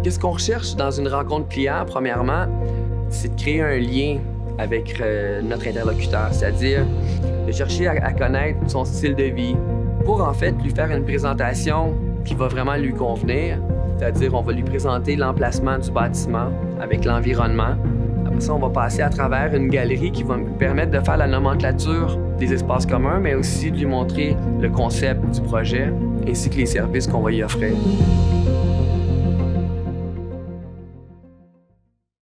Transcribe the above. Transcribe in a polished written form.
Qu'est-ce qu'on recherche dans une rencontre client, premièrement, c'est de créer un lien avec notre interlocuteur, c'est-à-dire de chercher à connaître son style de vie pour en fait lui faire une présentation qui va vraiment lui convenir, c'est-à-dire on va lui présenter l'emplacement du bâtiment avec l'environnement. Après ça, on va passer à travers une galerie qui va nous permettre de faire la nomenclature des espaces communs, mais aussi de lui montrer le concept du projet ainsi que les services qu'on va y offrir.